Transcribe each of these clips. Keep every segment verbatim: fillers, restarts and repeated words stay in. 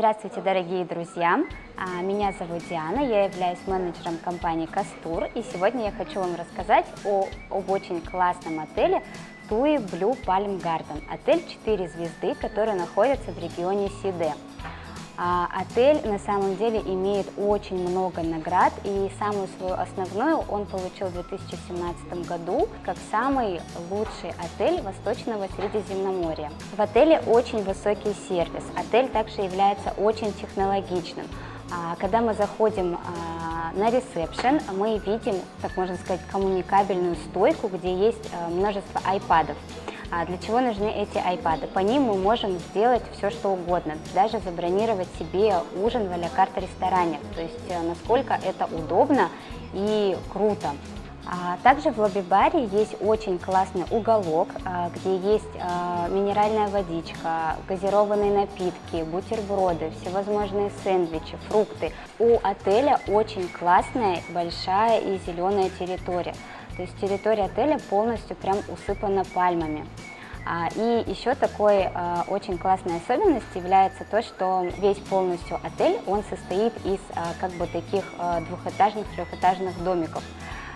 Здравствуйте, дорогие друзья! Меня зовут Диана, я являюсь менеджером компании Кастур, и сегодня я хочу вам рассказать о, об очень классном отеле TUI Blue Palm Garden. Отель четыре звезды, который находится в регионе Сиде. Отель на самом деле имеет очень много наград, и самую свою основную он получил в две тысячи семнадцатом году как самый лучший отель Восточного Средиземноморья. В отеле очень высокий сервис, отель также является очень технологичным. Когда мы заходим на ресепшн, мы видим, так можно сказать, коммуникабельную стойку, где есть множество айпадов. Для чего нужны эти айпады? По ним мы можем сделать все, что угодно, даже забронировать себе ужин в а-ля-карт ресторане, то есть насколько это удобно и круто. А также в лобби-баре есть очень классный уголок, где есть минеральная водичка, газированные напитки, бутерброды, всевозможные сэндвичи, фрукты. У отеля очень классная, большая и зеленая территория. То есть территория отеля полностью прям усыпана пальмами. И еще такой очень классной особенностью является то, что весь полностью отель, он состоит из как бы таких двухэтажных, трехэтажных домиков.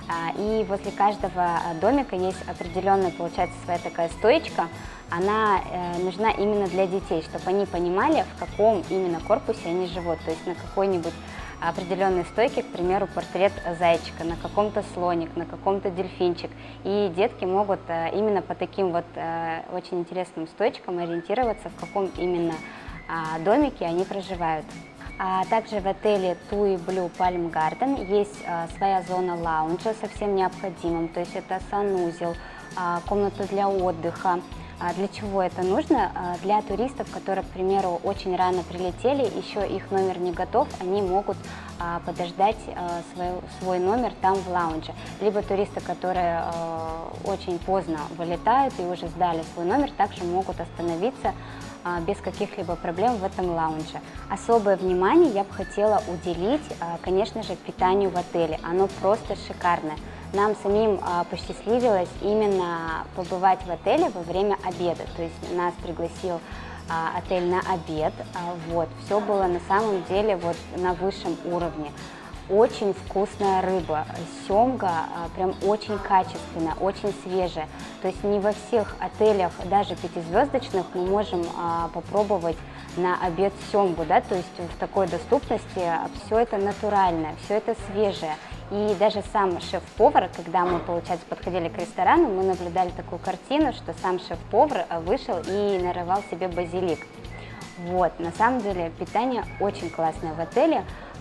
И возле каждого домика есть определенная, получается, своя такая стоечка. Она нужна именно для детей, чтобы они понимали, в каком именно корпусе они живут, то есть на какой-нибудь определенной стойке, к примеру, портрет зайчика, на каком-то слоник, на каком-то дельфинчик. И детки могут именно по таким вот очень интересным стойкам ориентироваться, в каком именно домике они проживают. А также в отеле TUI Blue Palm Garden есть а, своя зона лаунжа со всем необходимым, то есть это санузел, а, комната для отдыха. А для чего это нужно? А, для туристов, которые, к примеру, очень рано прилетели, еще их номер не готов, они могут а, подождать а, свой, свой номер там в лаунже. Либо туристы, которые а, очень поздно вылетают и уже сдали свой номер, также могут остановиться без каких-либо проблем в этом лаунже. Особое внимание я бы хотела уделить, конечно же, питанию в отеле. Оно просто шикарное. Нам самим посчастливилось именно побывать в отеле во время обеда. То есть нас пригласил отель на обед. Вот. Все было на самом деле вот на высшем уровне. Очень вкусная рыба, семга прям очень качественная, очень свежая. То есть не во всех отелях, даже пятизвездочных, мы можем а, попробовать на обед семгу, да, то есть в такой доступности все это натуральное, все это свежее. И даже сам шеф-повар, когда мы, получается, подходили к ресторану, мы наблюдали такую картину, что сам шеф-повар вышел и нарывал себе базилик. Вот, на самом деле питание очень классное в отеле.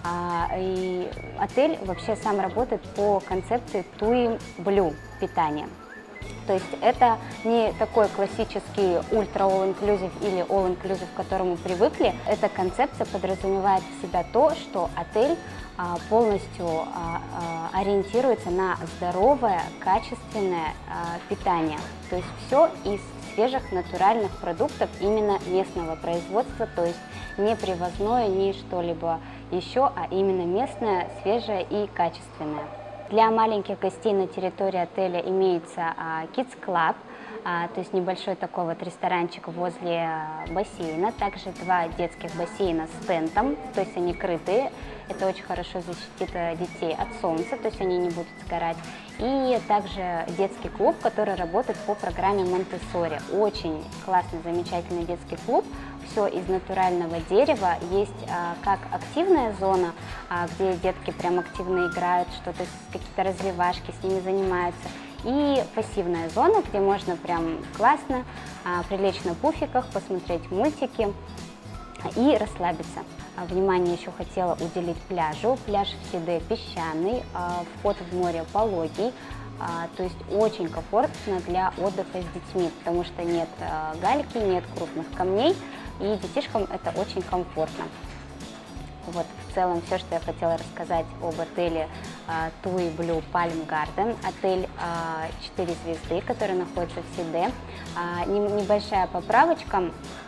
И отель вообще сам работает по концепции TUI Blue питания. То есть это не такой классический ультра all-inclusive или all-inclusive, к которому привыкли. Эта концепция подразумевает в себя то, что отель полностью ориентируется на здоровое, качественное питание. То есть все из свежих натуральных продуктов именно местного производства, то есть не привозное, не что-либо еще, а именно местное, свежее и качественное. Для маленьких гостей на территории отеля имеется а, Kids Club, а, то есть небольшой такой вот ресторанчик возле а, бассейна, также два детских бассейна с тентом, то есть они крытые, это очень хорошо защитит детей от солнца, то есть они не будут сгорать. И также детский клуб, который работает по программе Монтессори. Очень классный, замечательный детский клуб. Все из натурального дерева. Есть а, как активная зона, а, где детки прям активно играют, что-то, какие-то развивашки с ними занимаются. И пассивная зона, где можно прям классно а, прилечь на пуфиках, посмотреть мультики и расслабиться. Внимание еще хотела уделить пляжу. Пляж в Сиде песчаный, вход в море пологий, то есть очень комфортно для отдыха с детьми, потому что нет гальки, нет крупных камней, и детишкам это очень комфортно. Вот в целом все, что я хотела рассказать об отеле TUI Blue Palm Garden. Отель четыре звезды, который находится в Сиде. Небольшая поправочка.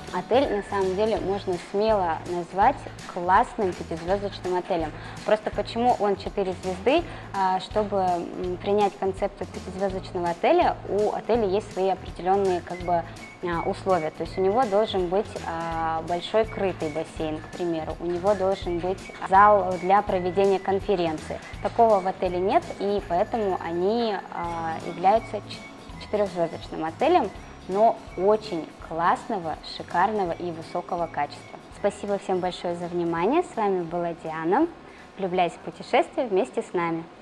Отель на самом деле можно смело назвать классным пятизвездочным отелем. Просто почему он четыре звезды? Чтобы принять концепцию пятизвездочного отеля, у отеля есть свои определенные как бы условия. То есть у него должен быть большой крытый бассейн, к примеру, у него должен быть зал для проведения конференции. Такого в отеле нет, и поэтому они являются четырехзвездочным отелем, но очень классного, шикарного и высокого качества. Спасибо всем большое за внимание. С вами была Диана. Влюбляйся в путешествие вместе с нами.